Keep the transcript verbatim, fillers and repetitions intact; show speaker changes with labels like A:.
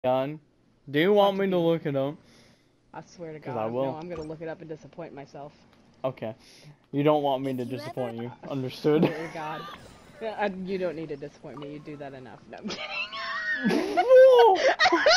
A: God. Do you want me to look it up?
B: I swear to God,
A: 'Cause I will.
B: no, I'm gonna look it up and disappoint myself.
A: Okay. You don't want me
C: If
A: to
C: you
A: disappoint
C: ever-
A: you.
B: I
A: Understood.
B: swear to God. Yeah, I, you don't need to disappoint me. You do that enough. No, I'm kidding.